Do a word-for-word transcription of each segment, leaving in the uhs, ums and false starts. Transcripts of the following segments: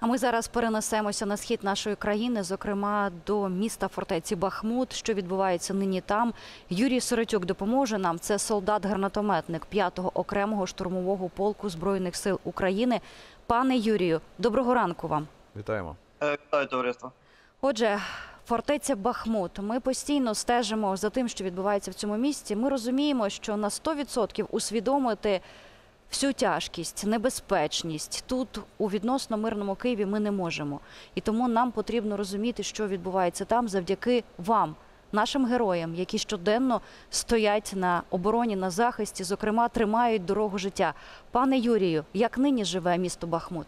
А ми зараз перенесемося на схід нашої країни, зокрема до міста фортеці Бахмут. Що відбувається нині там? Юрій Сиротюк допоможе нам. Це солдат-гранатометник п'ятого окремого штурмового полку Збройних сил України. Пане Юрію, доброго ранку вам. Вітаємо. Вітаю, товариство. Отже, фортеця Бахмут. Ми постійно стежимо за тим, що відбувається в цьому місті. Ми розуміємо, що на сто відсотків усвідомити всю тяжкість, небезпечність тут, у відносно мирному Києві, ми не можемо. І тому нам потрібно розуміти, що відбувається там завдяки вам, нашим героям, які щоденно стоять на обороні, на захисті, зокрема, тримають дорогу життя. Пане Юрію, як нині живе місто Бахмут?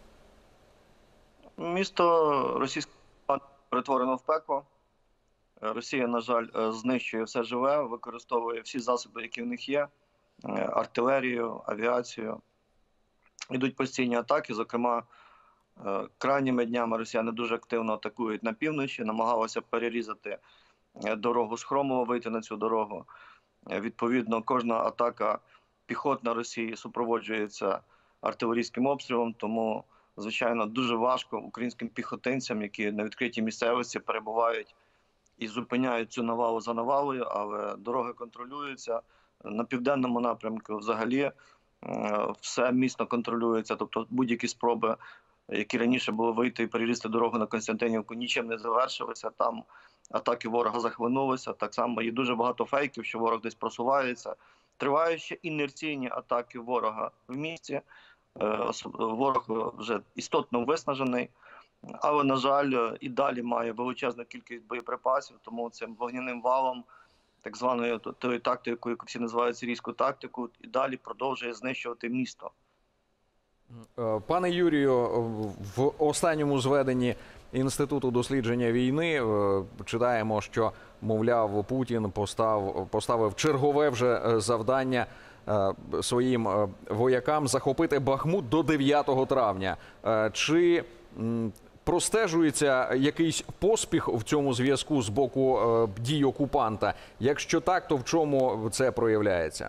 Місто російське перетворено в пекло. Росія, на жаль, знищує все живе, використовує всі засоби, які в них є. Артилерію, авіацію. Йдуть постійні атаки, зокрема, крайніми днями росіяни дуже активно атакують на півночі, намагалися перерізати дорогу з Хромова, вийти на цю дорогу. Відповідно, кожна атака піхотна Росії супроводжується артилерійським обстрілом, тому, звичайно, дуже важко українським піхотинцям, які на відкритій місцевості перебувають і зупиняють цю навалу за навалою, але дороги контролюються. На південному напрямку взагалі все місто контролюється, тобто будь-які спроби, які раніше були вийти і перерізати дорогу на Константинівку, нічим не завершилися. Там атаки ворога захлинулися, так само є дуже багато фейків, що ворог десь просувається. Тривають ще інерційні атаки ворога в місті. Ворог вже істотно виснажений, але, на жаль, і далі має величезну кількість боєприпасів, тому цим вогняним валом, так званою тою тактикою, яку всі називають сирійську тактику, і далі продовжує знищувати місто. Пане Юрію, в останньому зведенні Інституту дослідження війни читаємо, що, мовляв, Путін постав, поставив чергове вже завдання своїм воякам захопити Бахмут до дев'ятого травня. Чи простежується якийсь поспіх в цьому зв'язку з боку е, дій окупанта? Якщо так, то в чому це проявляється?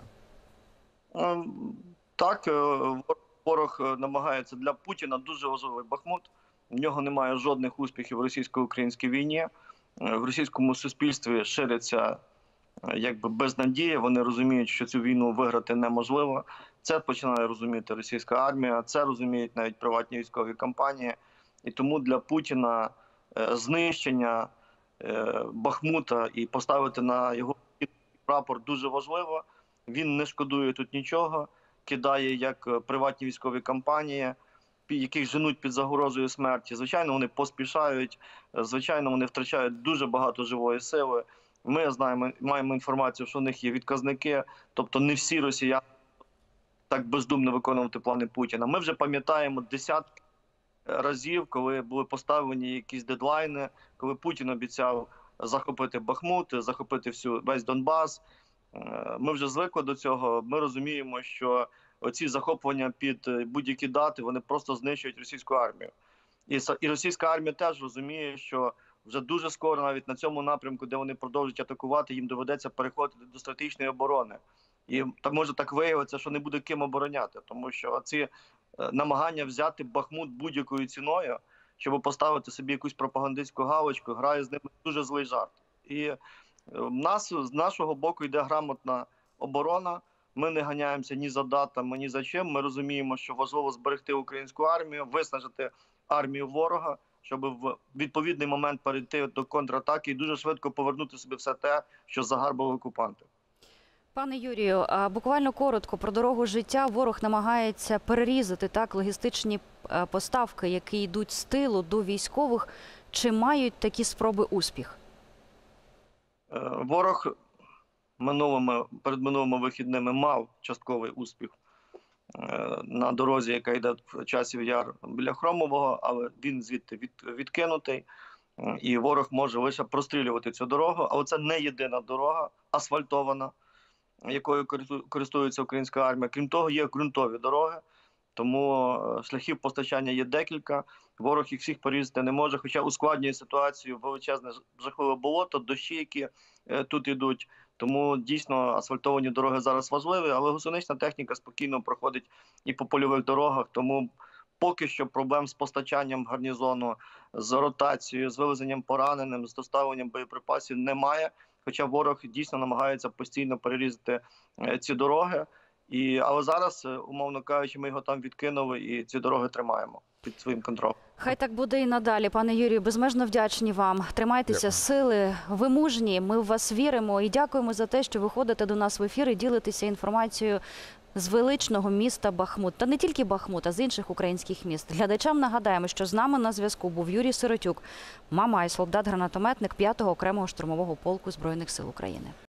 Так, ворог намагається. Для Путіна дуже важливий Бахмут. В нього немає жодних успіхів в російсько-українській війні. В російському суспільстві шириться якби безнадія. Вони розуміють, що цю війну виграти неможливо. Це починає розуміти російська армія, це розуміють навіть приватні військові компанії. І тому для Путіна знищення Бахмута і поставити на його прапор дуже важливо. Він не шкодує тут нічого, кидає як приватні військові компанії, яких женуть під загрозою смерті. Звичайно, вони поспішають, звичайно, вони втрачають дуже багато живої сили. Ми знаємо, маємо інформацію, що у них є відказники, тобто не всі росіяни так бездумно виконувати плани Путіна. Ми вже пам'ятаємо десятки разів, коли були поставлені якісь дедлайни, коли Путін обіцяв захопити Бахмут, захопити всю, весь Донбас. Ми вже звикли до цього. Ми розуміємо, що оці захоплення під будь-які дати, вони просто знищують російську армію. І, і російська армія теж розуміє, що вже дуже скоро навіть на цьому напрямку, де вони продовжують атакувати, їм доведеться переходити до стратегічної оборони. І так може так виявитися, що не буде ким обороняти, тому що ці намагання взяти Бахмут будь-якою ціною, щоб поставити собі якусь пропагандистську галочку, грає з ними дуже злий жарт. І в нас, з нашого боку, йде грамотна оборона. Ми не ганяємося ні за датами, ні за чим. Ми розуміємо, що важливо зберегти українську армію, виснажити армію ворога, щоб в відповідний момент перейти до контратаки і дуже швидко повернути собі все те, що загарбали окупанти. Пане Юрію, буквально коротко про дорогу життя. Ворог намагається перерізати так логістичні поставки, які йдуть з тилу до військових. Чи мають такі спроби успіх? Ворог минулими, перед минулими вихідними мав частковий успіх на дорозі, яка йде в Часів Яр біля Хромового, але він звідти від, відкинутий. І ворог може лише прострілювати цю дорогу, але це не єдина дорога, асфальтована, якою користується українська армія. Крім того, є ґрунтові дороги, тому шляхів постачання є декілька. Ворог їх всіх порізати не може, хоча ускладнює ситуацію величезне жахливе болото, дощі, які тут йдуть. Тому дійсно асфальтовані дороги зараз важливі, але гусенична техніка спокійно проходить і по польових дорогах. Тому поки що проблем з постачанням гарнізону, з ротацією, з вивезенням пораненим, з доставленням боєприпасів немає. Хоча ворог дійсно намагається постійно перерізати е, ці дороги. І, але зараз, е, умовно кажучи, ми його там відкинули і ці дороги тримаємо під своїм контролем. Хай так буде і надалі. Пане Юрію, безмежно вдячні вам. Тримайтеся, Дякую. сили, ви мужні, ми в вас віримо і дякуємо за те, що ви ходите до нас в ефір і ділитеся інформацією з величного міста Бахмут. Та не тільки Бахмут, а з інших українських міст. Глядачам нагадаємо, що з нами на зв'язку був Юрій Сиротюк, Мамай, солдат-гранатометник п'ятого окремого штурмового полку Збройних сил України.